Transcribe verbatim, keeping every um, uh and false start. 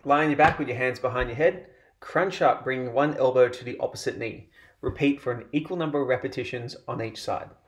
Lie on your back with your hands behind your head. Crunch up, bringing one elbow to the opposite knee. Repeat for an equal number of repetitions on each side.